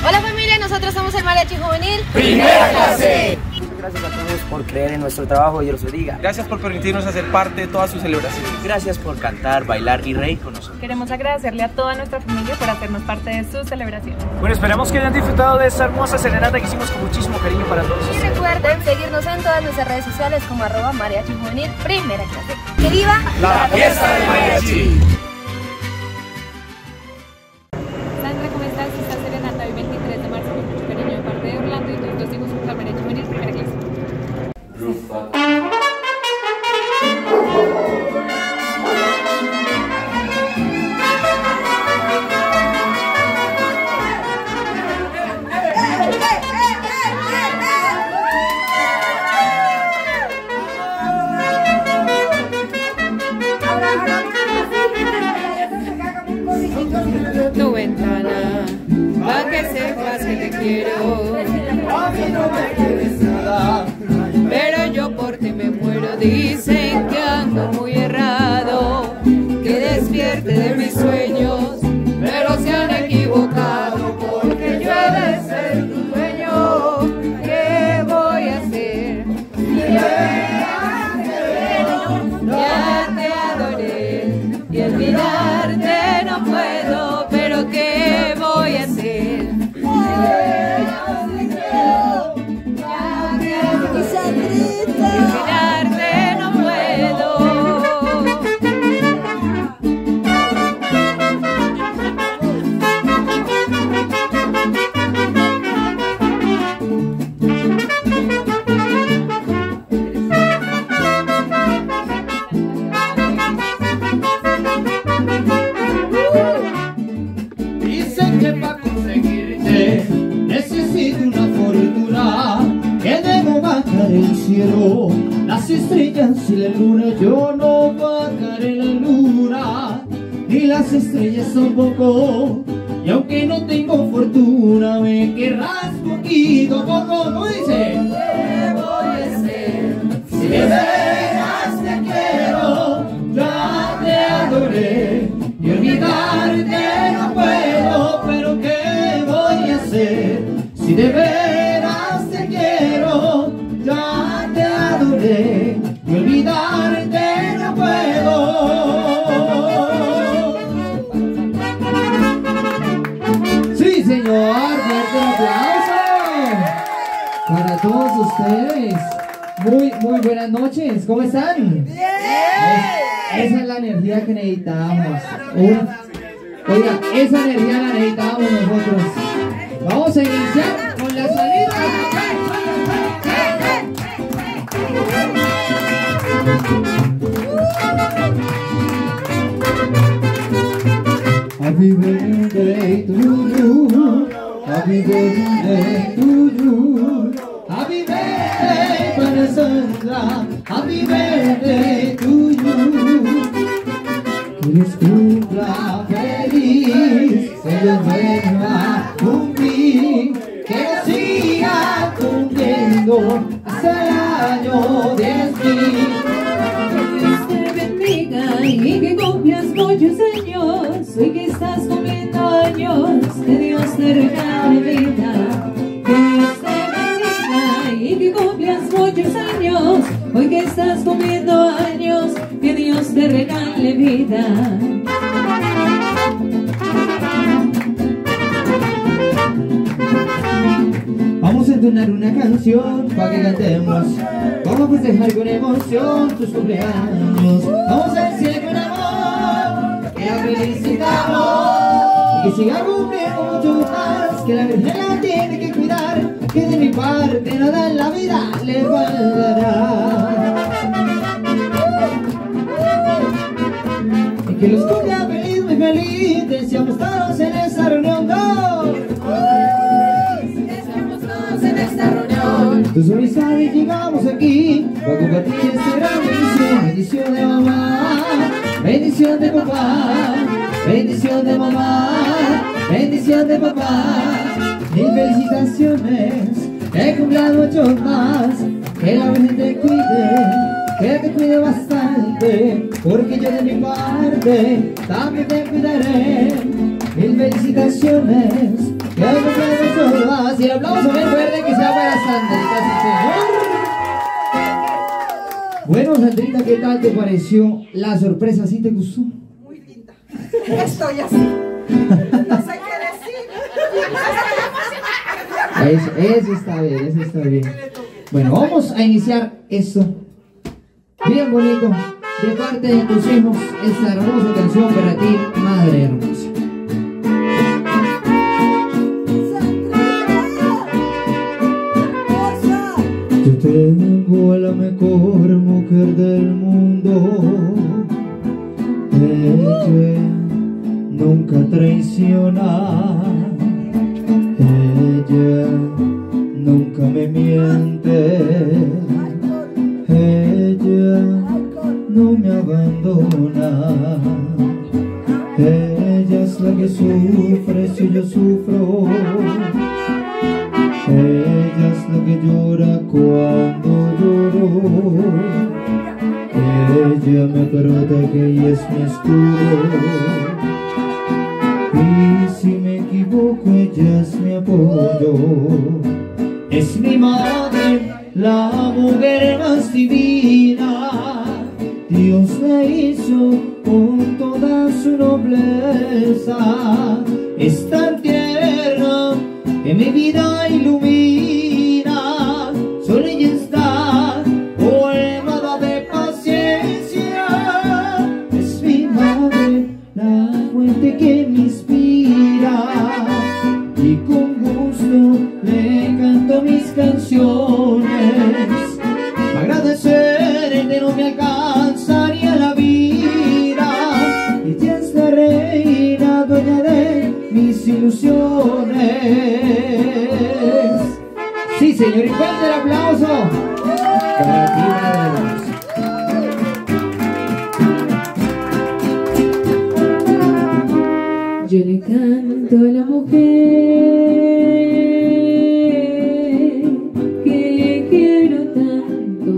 Hola familia, nosotros somos el Mariachi Juvenil Primera Clase. Muchas gracias a todos por creer en nuestro trabajo, Dios los bendiga. Gracias por permitirnos hacer parte de todas sus celebraciones. Gracias por cantar, bailar y reír con nosotros. Queremos agradecerle a toda nuestra familia por hacernos parte de sus celebraciones. Bueno, esperamos que hayan disfrutado de esta hermosa serenata que hicimos con muchísimo cariño para todos. y recuerden seguirnos en todas nuestras redes sociales como @Mariachi Juvenil Primera Clase. ¡Que viva La fiesta del mariachi! Sandra, ¿cómo estás? Esta serenata hoy 23 de marzo con mucho cariño de parte de Orlando y tus dos hijos junto al Mariachi Juvenil Primera Clase. Tu ventana, pa' que sepas que te quiero. A mí no me quieres nada, pero yo por ti me muero. Dicen que ando muy errado, que despierte de mis sueños, pero se han equivocado, porque yo he de ser tu dueño. ¿Qué voy a hacer? Ya te adoré y olvidarte no puedo, pero ¿qué voy a hacer? Olvidarte no puedo. Dicen que para conseguirte necesito una fortuna, que debo bajar el cielo, las estrellas y la luna. Yo no bajaré la luna, ni las estrellas tampoco, y aunque no tengo fortuna, me querrás poquito a poco. ¿No dice? ¿Qué voy a hacer? Si de veras te quiero, ya te adoré y olvidarte no puedo, pero ¿qué voy a hacer? Si de veras te quiero, ya te adoré y olvidarte no puedo. Sí, señor, fuerte aplauso para todos ustedes. Muy buenas noches, ¿cómo están? ¡Bien! Esa es la energía que necesitamos. Oiga, esa energía la necesitamos nosotros. Vamos a iniciar con la salida. Happy birthday to you. Happy birthday to you. Happy birthday para Sandra. Happy birthday to you. Que les cumpla feliz, que los vuelva a cumplir, que nos siga cumpliendo hasta el año 10.000. Que Dios te bendiga y que cumplas muchos años. Hoy que estás cumpliendo años, que Dios te regale vida. Que Dios te bendiga y que cumplas muchos años. Hoy que estás cumpliendo años, que Dios te regale vida. Vamos a entonar una canción para que cantemos. Vamos a festejar con emoción tus cumpleaños. Vamos a decir con amor que la felicitamos y que siga cumpliendo mucho más, que la Virgen la tiene que cuidar, que de mi parte nada en la vida le faltará. Y que los cumpla feliz, muy feliz, deseamos todos en esta reunión. En esta reunión, Tus amistades llegamos aquí para compartir esta gran bendición. Bendición de mamá, bendición de papá, bendición de mamá, bendición de papá. Mil felicitaciones, que cumplan muchos más, que la Virgen te cuide, que te cuide bastante, porque yo de mi parte también te cuidaré. Mil felicitaciones, que cumplan muchos Si el aplauso bien fuerte que sea para Sandrita, sí, señor. Bueno, Sandrita, ¿qué tal te pareció la sorpresa? ¿Sí te gustó? Muy linda. Estoy así. No sé qué decir. Eso está bien, eso está bien. Bueno, vamos a iniciar esto bien bonito de parte de tus hijos, esta hermosa canción para ti, madre hermosa. Yo tengo a la mejor mujer del mundo. Ella nunca traiciona. Ella nunca me miente. Ella no me abandona. Ella es la que sufre si yo sufro. Ella es la que llora cuando lloro. Ella me protege y es mi escudo. Y si me equivoco, ella es mi apoyo. Es mi madre, la mujer más divina. Dios la hizo con toda su nobleza. Es tan tierna que mi vida ilumina. Solo ella está colmada de paciencia. Es mi madre, la fuente que me inspira. Y con gusto le canto mis canciones. Agradecerte no me alcanzaría la vida. Ella es la reina, dueña de mis ilusiones. Sí, señor, y fuerte el aplauso para ti, madre hermosa. Yo le canto a la mujer que quiero tanto,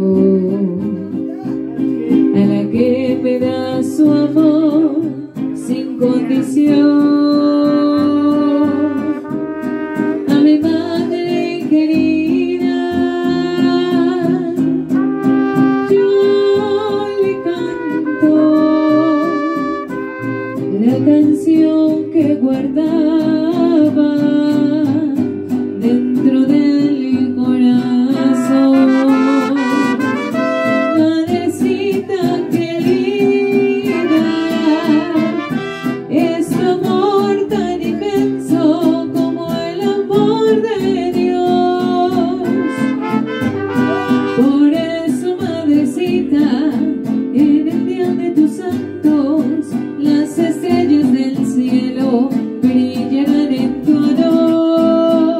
a la que me da su amor sin condición. A mi madre querida yo le canto la canción que guardaba dentro del corazón. Madrecita querida, es tu amor tan inmenso como el amor de Dios. Por eso, madrecita, en el día de tus santos, las estrellas del cielo brillarán en tu honor.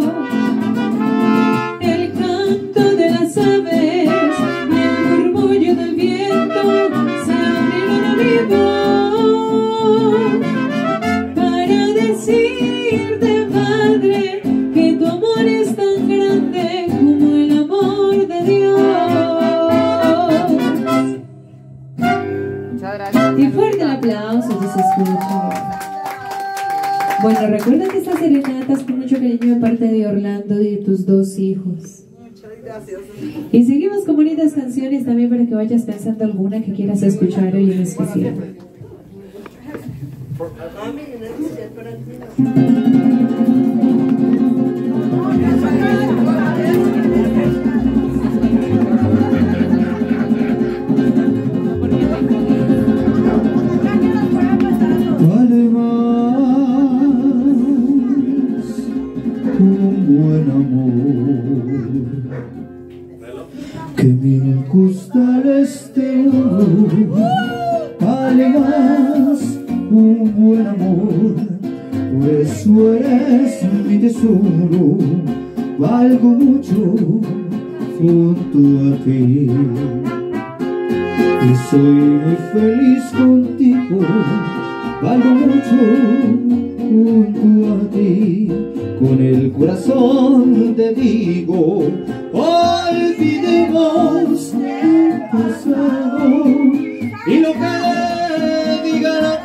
El canto de las aves y el murmullo del viento se abrirán a mi voz para decirte, madre, que tu amor es tan grande como el amor de Dios. Muchas gracias. Y fuerte el aplauso si se escucha. Bueno, recuerda que esta serenata es con mucho cariño de parte de Orlando y de tus dos hijos. Muchas gracias. Y seguimos con bonitas canciones también para que vayas pensando alguna que quieras escuchar hoy en especial. Vale más un buen amor que 1000 costales de oro. Vale más un buen amor, por eso eres mi tesoro. Valgo mucho junto a ti y soy muy feliz contigo. Valgo mucho junto a ti, con el corazón te digo, olvidemos el pasado y lo que diga la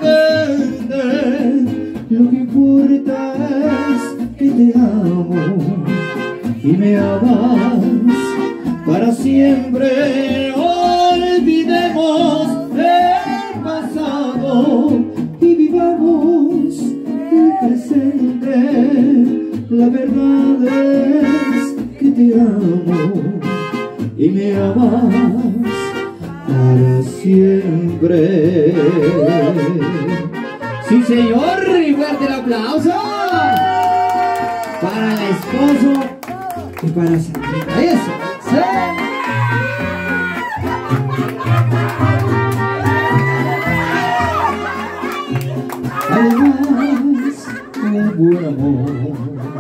gente. Lo que importa es que te amo y me amas para siempre. Olvidemos el pasado y vivamos el presente. La verdad es que te amo y me amas para siempre. Sí, señor, y fuerte el aplauso para el esposo y para Sandrita. Eso, sí. Además, el buen amor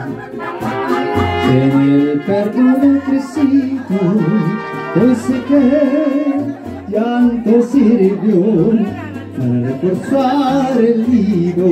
en el perdón crecido, hoy sé que llanto sirvió para reforzar el nido.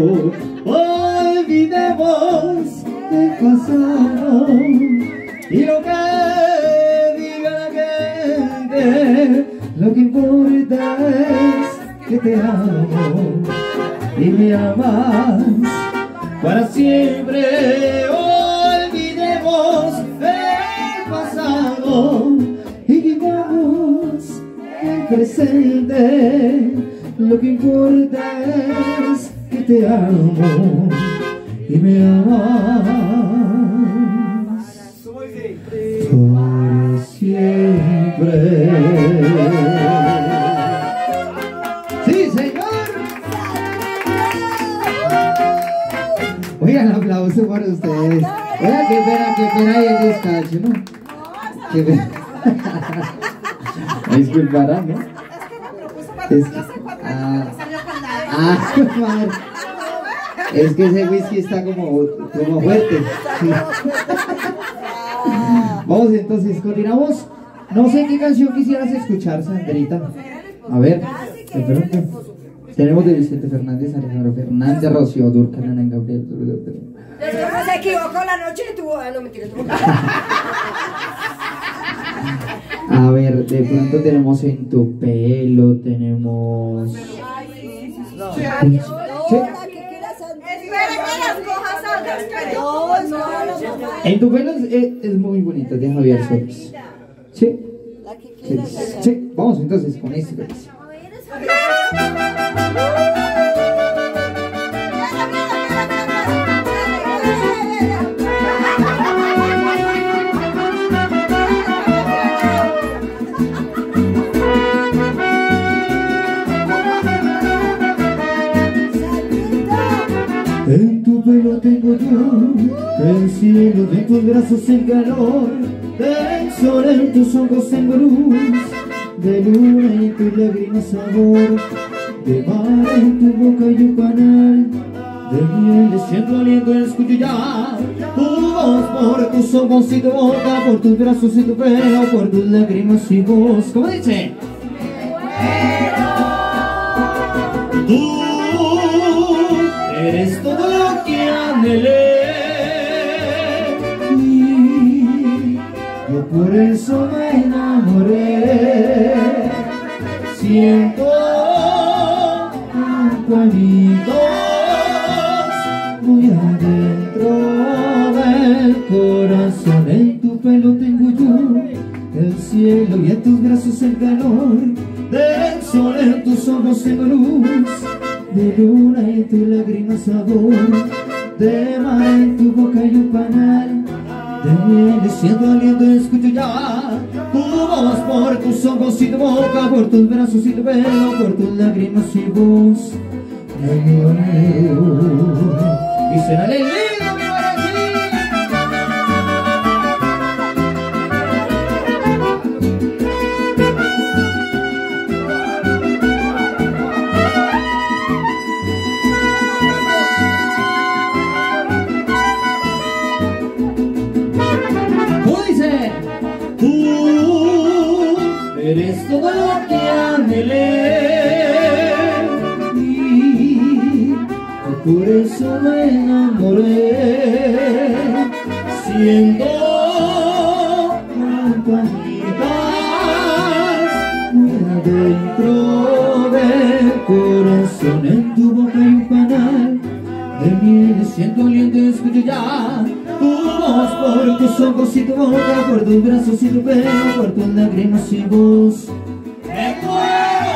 Olvidemos el pasado y lo que diga la gente. Lo que importa es que te amo y me amas para siempre. Olvidemos el pasado y vivamos el presente. Lo que importa es que te amo y me amas para siempre. ¡Sí, señor! Oigan, aplauso para ustedes. Oigan, qué pena y el descacho, ¿no? Qué pena. Me disculparán, ¿no? Es que, madre. Es que ese whisky está como fuerte. Sí. Vamos entonces, continuamos. No sé qué canción quisieras escuchar, Sandrita. A ver, de pronto. Tenemos de Vicente Fernández, Alejandro Fernández, Rocío Dúrcal, Ana Gabriel. Se equivocó la noche y tuvo. No, mentira, tuvo. A ver, de pronto tenemos En tu pelo, tenemos... ¿Sí? En tu pelo es muy bonita, de Javier Solís. ¿Sí? Sí, vamos entonces con este verso. En tu pelo tengo yo el cielo, en tus brazos el calor del sol, en tus ojos tengo luz de luna y en tus lágrimas sabor de mar, en tu boca y un panal de miel. Siento aliento, escucho ya tu voz por tus ojos y tu boca, por tus brazos y tu pelo, por tus lágrimas y voz. ¿Cómo dice? Tú eres todo lo que anhelé y yo por eso me enamoré. Siento panitos muy adentro del corazón. En tu pelo tengo yo el cielo y en tus brazos el calor del sol, en tus ojos tengo luz de luna y en tus lágrimas sabor de mar, en tu boca hay un panal de miel. Siento aliento, escucho ya tu voz por tus ojos y tu boca, por tus brazos y tu pelo, por tus lágrimas y voz. Y será el lindo mi eres todo lo que anhelé y por eso me enamoré. Siendo campanitas muy adentro del corazón, en tu boca hay un panal de miel. Siento aliento, escucho ya tu voz por tus ojos y tu boca, por tus brazos y tu pelo, por tus lágrimas y voz. ¡Me muero!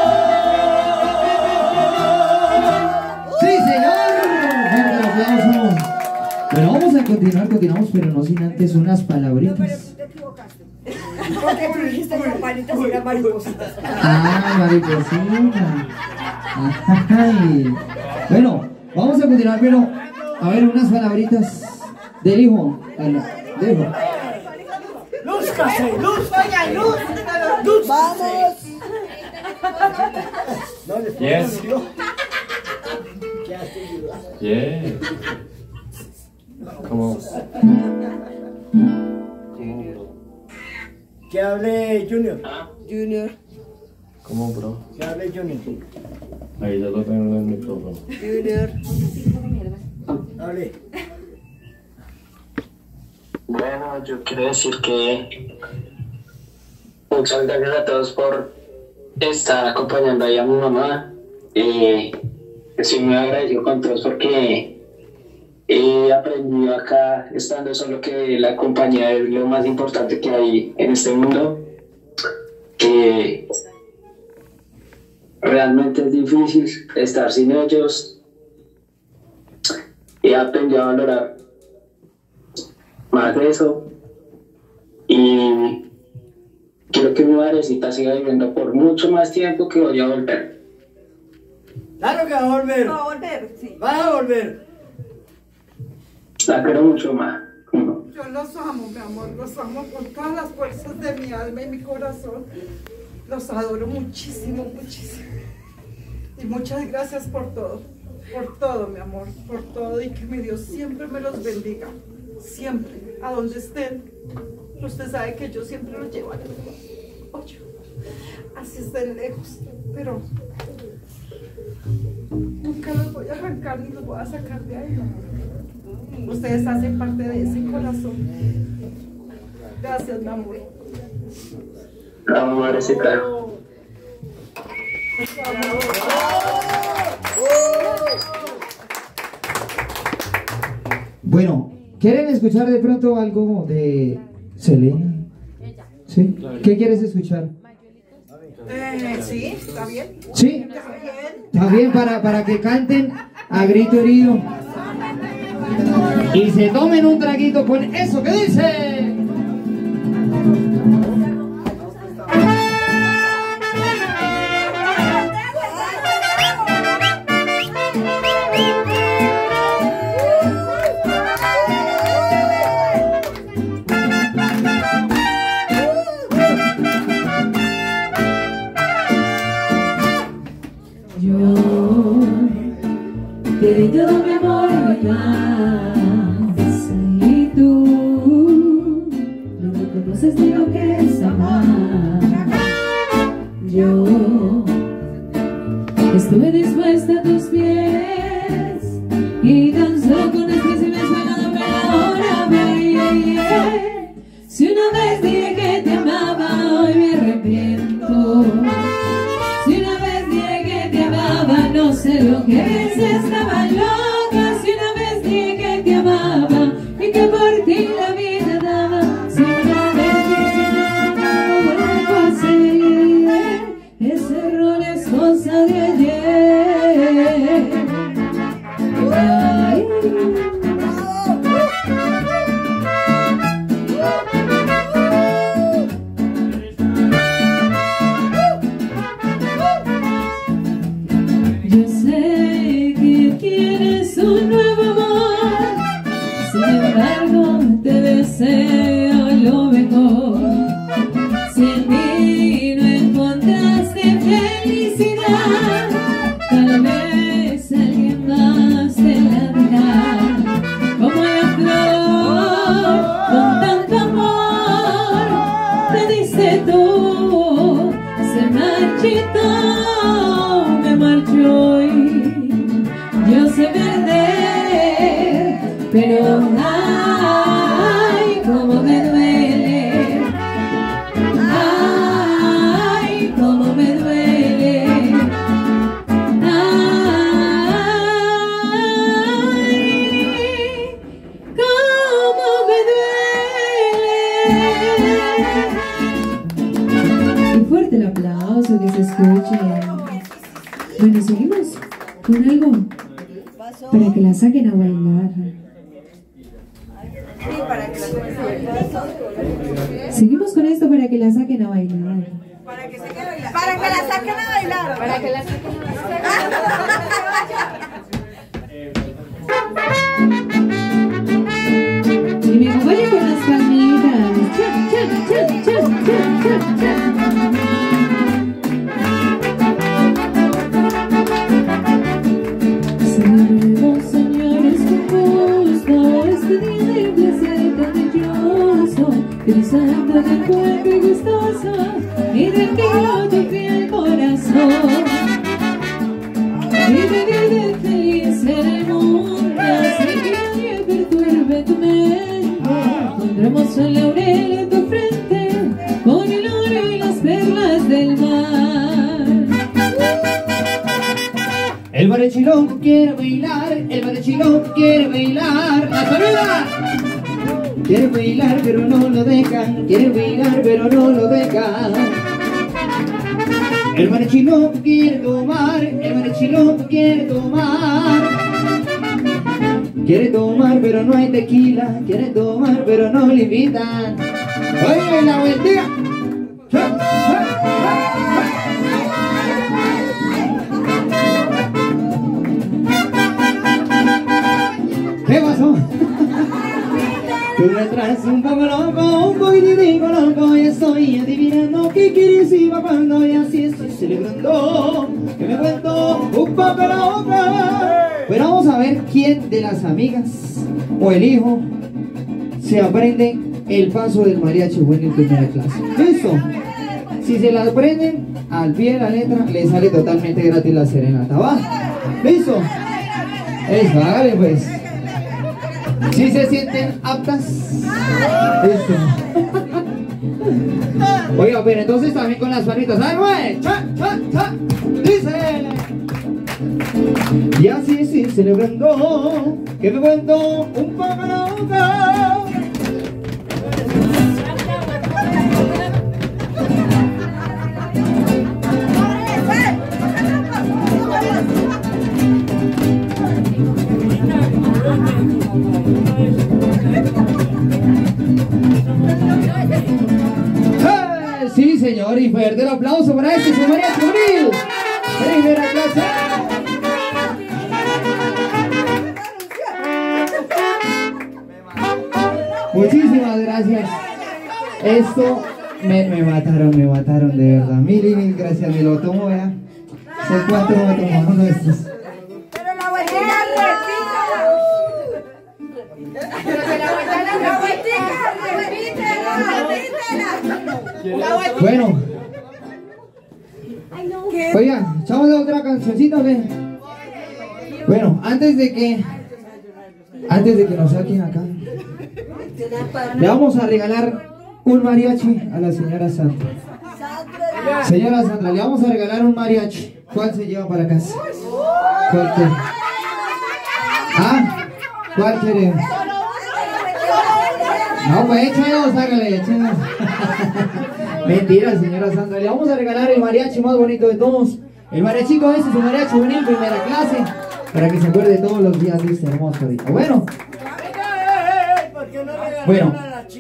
¡Sí, señor! ¡Fuerte el aplauso! Bueno, vamos a continuamos, pero no sin antes unas palabritas. No, pero tú te equivocaste. Porque tú dijiste campanitas y eran maripositas. ¡Ah, mariposita! ¡Ay! Bueno, vamos a continuar, pero a ver, unas palabritas del hijo. Del hijo. ¡Luz, Casey! ¡Luz! ¡Oiga, luz! ¡Luz! ¡Vamos! Yes. Yeah. ¿Cómo? Que hable Junior. Junior. ¿Cómo, bro? Que hable Junior. Ahí ya lo tengo en el micrófono. Junior. Hable. Bueno, yo quiero decir que muchas gracias a todos por estar acompañando ahí a mi mamá. Estoy muy agradecido con todos porque he aprendido acá, estando solo, que la compañía es lo más importante que hay en este mundo, que realmente es difícil estar sin ellos. He aprendido a valorar más de eso y quiero que mi madrecita siga viviendo por mucho más tiempo, que voy a volver. Claro que va a volver. Va a volver, sí. Va a volver. La quiero mucho más. Yo los amo, mi amor. Los amo con todas las fuerzas de mi alma y mi corazón. Los adoro muchísimo, muchísimo. Y muchas gracias por todo. Por todo, mi amor. Por todo. Y que mi Dios siempre me los bendiga. Siempre. A donde estén. Usted sabe que yo siempre los llevo a la oye, así estén lejos. Pero nunca los voy a arrancar ni los voy a sacar de ahí, mi amor. Ustedes hacen parte de ese corazón. Gracias, mi amor. Bravo, madrecita. Bueno, ¿quieren escuchar de pronto algo de Selena? ¿Sí? ¿Qué quieres escuchar? Sí, está bien. ¿Sí? Está bien. Está bien, para que canten a grito herido y se tomen un traguito con eso que dice. Te di todo mi amor y más, y tú no me conoces ni lo que es amar. Yo estuve dispuesta a tus pies y tan solo con el príncipe pegado ahora, baby. Si una vez dije que te amaba, hoy me arrepiento. Si una vez dije que te amaba, no sé lo que es, estaba loca. Si una vez dije que te amaba y que por ti la vida daba. Si una vez dije que no vuelvo a hacer, ese error es cosa de ayer. Ay. Yo sé que quieres un nuevo amor, sin embargo te deseo lo mejor. Si en mí no encontraste felicidad, tal vez alguien más te la dará. Como la flor, con tanto amor, te diste tú, se marchitó, me marchó y yo sé perder, pero ay, cómo me duele Y fuerte el aplauso, que se escuche. Bueno, seguimos con algo para que la saquen a bailar. Seguimos con esto para que la saquen a bailar. Para que la saquen a bailar. Para que la saquen a bailar. Y me acompañen con las palmitas. Cha, cha, cha, cha, cha, cha, cha. Saludemos, señores, con gusto este día de placer tan dichoso, pensando del cuerpo y gustoso y tranquilo tu fiel corazón. Vive, vive feliz en el mundo, sin que nadie perturbe tu mente. Pondremos el laurel en tu frente, con el oro y las perlas del mar. El barechilón quiere bailar, el barechilón quiere bailar. ¡La saluda! Quiere bailar pero no lo dejan, quiere bailar pero no lo dejan. El barechilón quiere tomar, el barechilón quiere tomar. Quiere tomar pero no hay tequila, quiere tomar pero no le invitan. ¡Oye, la vueltita! ¿Qué pasó? Tú me traes un poco loco, un poquitico loco, y estoy adivinando qué quieres y va cuando y así estoy celebrando. Que me cuento un poco loca. Pero vamos a ver quién de las amigas o el hijo se aprende el paso del mariachi juvenil en primera clase. ¿Listo? Si se la aprenden al pie de la letra, le sale totalmente gratis la serenata. ¿Va? ¿Listo? Eso, hágale pues. Si se sienten aptas. Listo. Oiga, pero entonces también con las manitas. ¡Ay, güey! ¡Cha, cha, cha! ¡Dice! Y así estoy celebrando que me cuento un poco loca. Sí, señor, y fuerte el aplauso para este su mariachi juvenil. Primera clase. Muchísimas gracias. Esto me mataron de verdad. Mil gracias, me lo tomo ya. ¿Sé cuánto me tomamos nuestros? Pero la vueltica repítela. Bueno. Oiga, echamos otra cancioncita, ¿ve? Bueno, antes de que nos saquen acá, le vamos a regalar un mariachi a la señora Sandra. Señora Sandra, le vamos a regalar un mariachi. ¿Cuál se lleva para casa? ¿Cuál quiere? ¿Ah? ¿Cuál quiere? No, pues echa dos, hágale, echa dos. Mentira, señora Sandra. Le vamos a regalar el mariachi más bonito de todos. El mariachito ese es un mariachi juvenil primera clase, para que se acuerde todos los días de este hermoso día. Bueno. Bueno.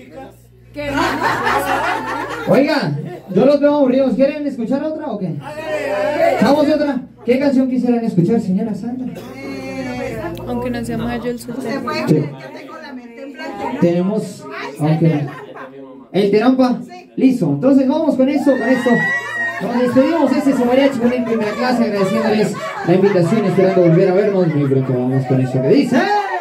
Oiga, yo los veo aburridos. ¿Quieren escuchar otra o qué? ¿Echamos otra? ¿Qué canción quisieran escuchar, señora Sandra? Aunque no sea mayo el soltero. Sí. Tenemos, aunque el terampa, listo. Entonces vamos con esto, Nos despedimos. Este es su mariachi juvenil en primera clase, agradeciéndoles la invitación, esperando volver a vernos. Muy pronto vamos con eso que dice.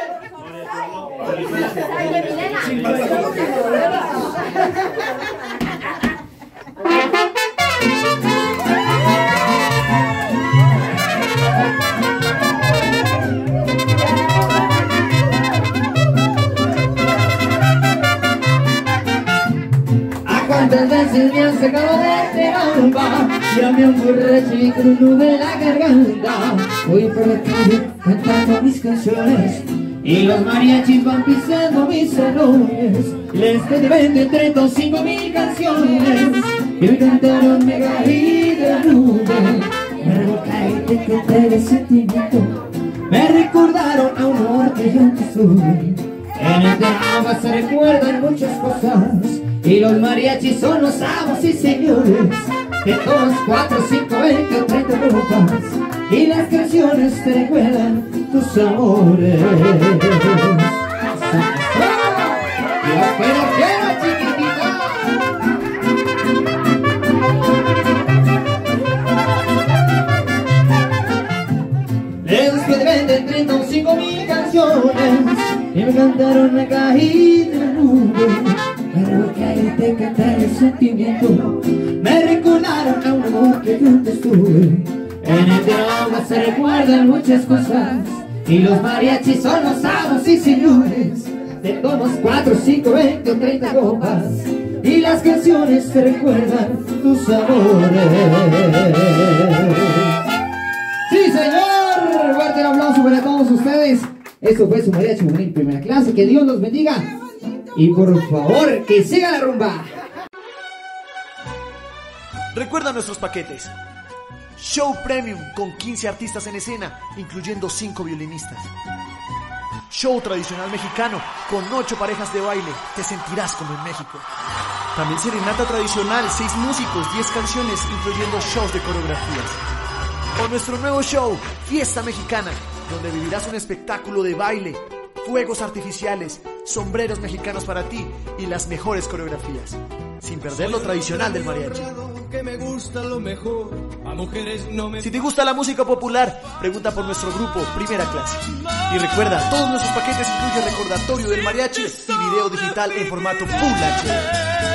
¿Cuántas veces me han sacado de trampa? Ya me emborraché con un nudo en la garganta. Voy por la calle cantando mis canciones y los mariachis van pisando mis salones. Les pedí 35.000 canciones y me cantaron me caí de la nube. Me revolca y te canté de sentimiento. Me recordaron a un amor que yo antes tuve. En el drama se recuerdan muchas cosas y los mariachis son los amos y señores de todos 4, 5, 20 o 30 copas. Y las canciones te recuerdan tus amores. Yo quiero chiquitita. Después de vender 35.000 canciones y me cantaron me caí de la nube. Me revolqué y te canté el sentimiento. Me recordaron a un amor que yo antes tuve. En el drama se recuerdan muchas cosas y los mariachis son los amos y señores de todos 4, 5, 20 o 30 copas. Y las canciones te recuerdan tus amores. ¡Sí, señor! Fuerte el aplauso para todos ustedes. Esto fue su Mariachi Juvenil Primera Clase. Que Dios los bendiga. Y por favor, que siga la rumba. Recuerda nuestros paquetes. Show Premium con 15 artistas en escena, incluyendo 5 violinistas. Show tradicional mexicano con 8 parejas de baile. Te sentirás como en México. También serenata tradicional, 6 músicos, 10 canciones, incluyendo shows de coreografías. O nuestro nuevo show, Fiesta Mexicana, donde vivirás un espectáculo de baile, fuegos artificiales, sombreros mexicanos para ti y las mejores coreografías, sin perder lo tradicional del mariachi. Si te gusta la música popular, pregunta por nuestro grupo Primera Clase. Y recuerda, todos nuestros paquetes incluyen recordatorio del mariachi y video digital en formato Full HD.